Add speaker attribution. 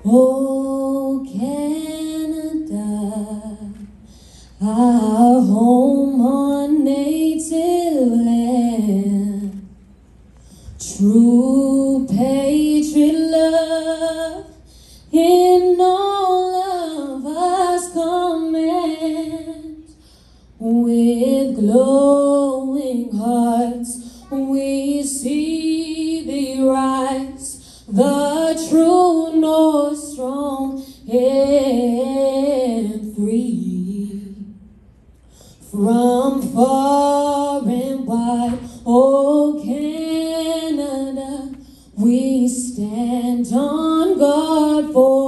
Speaker 1: Oh, Canada, our home on native land, true patriot love in all of us command. With glowing hearts we see thee rise, the true north strong and free. From far and wide, oh Canada, we stand on guard for